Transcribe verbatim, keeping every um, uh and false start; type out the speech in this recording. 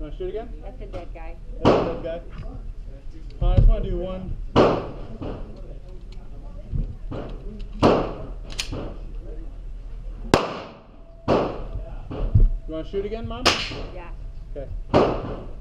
want to shoot again? That's a dead guy. That's a dead guy. Fine, I just want to do one. You want to shoot again, Mom? Yeah. Okay.